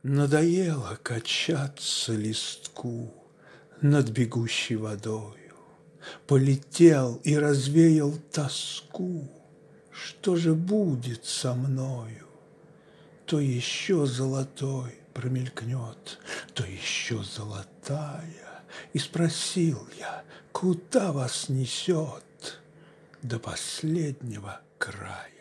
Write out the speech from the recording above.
Надоело качаться листку над бегущей водою, полетел и развеял тоску. Что же будет со мною? То еще золотой промелькнет, то еще золотая. И спросил я, куда вас несет до последнего края?